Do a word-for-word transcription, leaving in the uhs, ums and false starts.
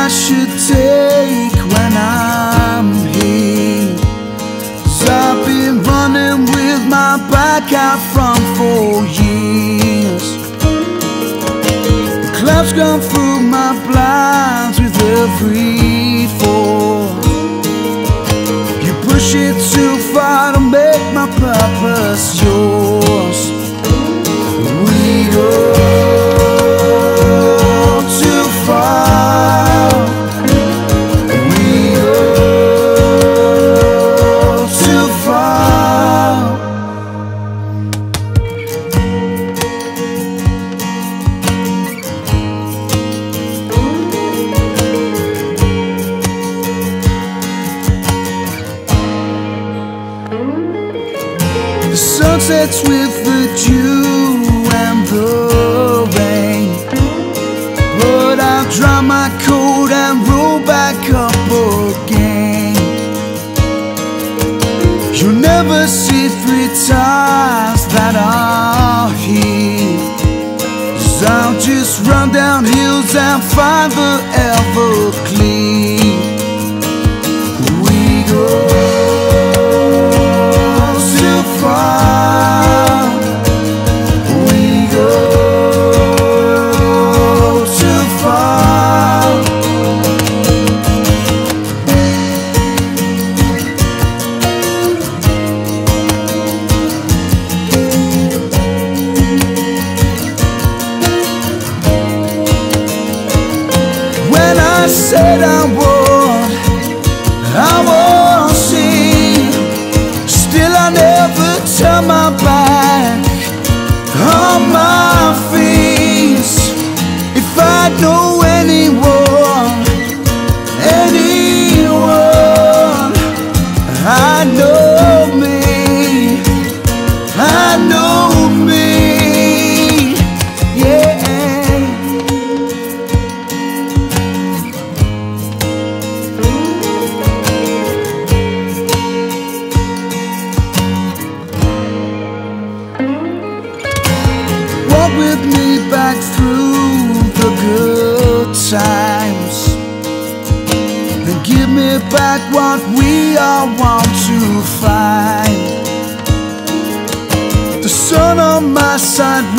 should take when I'm here. 'Cause I've been running with my back out front for years. The clouds come through my blinds with every fall. You push it too far to make my purpose yours. We go too far. We go too far. The sun sets with the dew and the rain, but I'll dry my coat and roll back up again. You'll never see three tires that are here. 'Cause I'll just run down hills and find the Everglades. We go too far. We go too far. When I said I would, I won't see. Still I never turn my back on my face. If I know anyone, anyone, I know me, I know me, yeah. Walk with me back through the good times, and give me back what we all want to find. The sun on my side